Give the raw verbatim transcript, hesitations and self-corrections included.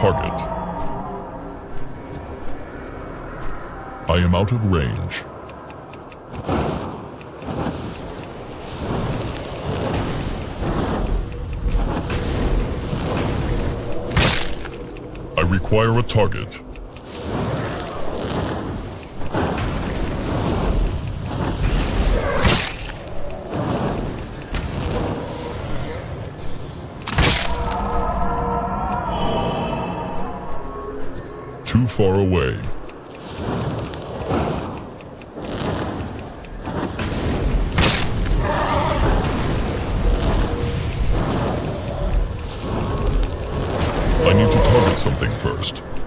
target. I am out of range. I require a target. Too far away. I need to target something first.